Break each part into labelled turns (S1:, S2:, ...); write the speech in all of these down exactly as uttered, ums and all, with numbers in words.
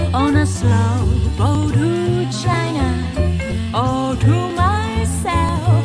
S1: on a slow boat to China, all to myself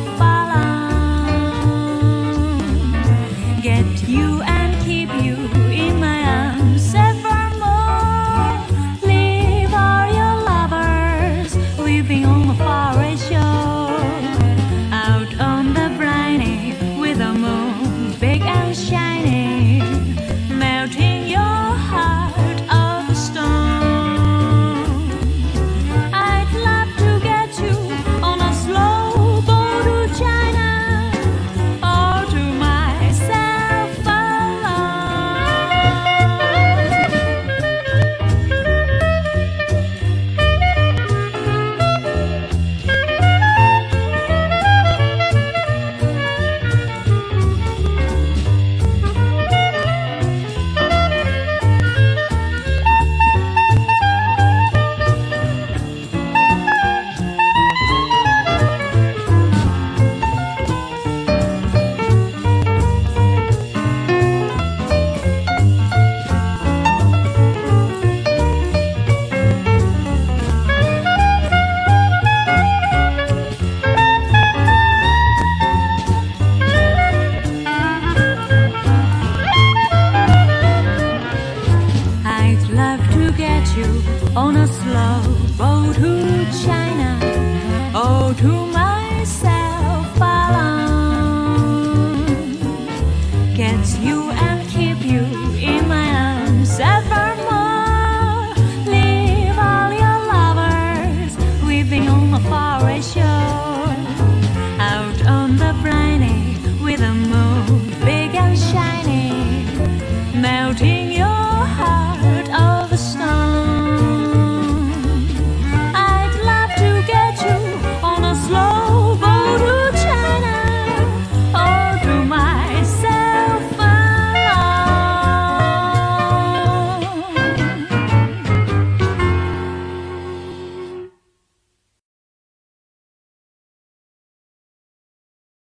S1: alone. Get you and keep you in my arms evermore. Leave all your lovers living on a faraway shore, out on the briny with a moon big and shiny, melting your heart of stone. I'd love to get you on a slow boat to China, all to myself I'd love to get you on a slow boat to China, oh to